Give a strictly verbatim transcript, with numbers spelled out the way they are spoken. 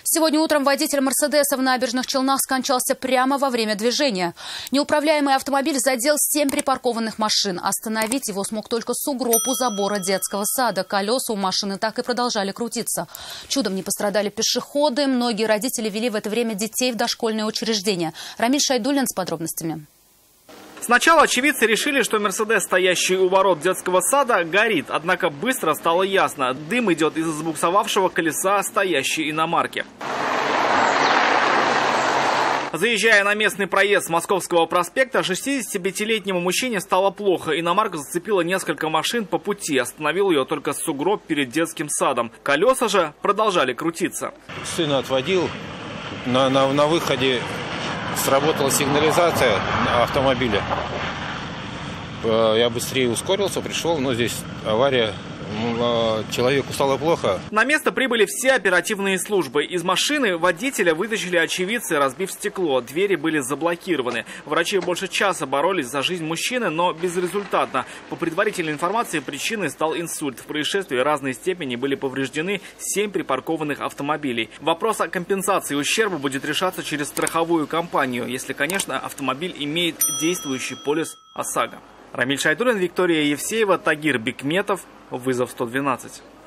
Сегодня утром водитель «Мерседеса» в Набережных Челнах скончался прямо во время движения. Неуправляемый автомобиль задел семь припаркованных машин. Остановить его смог только сугроб у забора детского сада. Колеса у машины так и продолжали крутиться. Чудом не пострадали пешеходы. Многие родители вели в это время детей в дошкольные учреждения. Рамиль Шайдуллин с подробностями. Сначала очевидцы решили, что «Мерседес», стоящий у ворот детского сада, горит. Однако быстро стало ясно – дым идет из забуксовавшего колеса стоящей иномарки. Заезжая на местный проезд с Московского проспекта, шестидесятипятилетнему мужчине стало плохо. Иномарка зацепила несколько машин по пути. Остановил ее только сугроб перед детским садом. Колеса же продолжали крутиться. Сына отводил. На, на, на выходе сработала сигнализация автомобиля. Я быстрее ускорился, пришел, но здесь авария. Человеку стало плохо. На место прибыли все оперативные службы. Из машины водителя вытащили очевидцы, разбив стекло. Двери были заблокированы. Врачи больше часа боролись за жизнь мужчины, но безрезультатно. По предварительной информации, причиной стал инсульт. В происшествии разной степени были повреждены семь припаркованных автомобилей. Вопрос о компенсации ущерба будет решаться через страховую компанию, если, конечно, автомобиль имеет действующий полис ОСАГО. Рамиль Шайдуллин, Виктория Евсеева, Тагир Бекметов. Вызов сто двенадцать.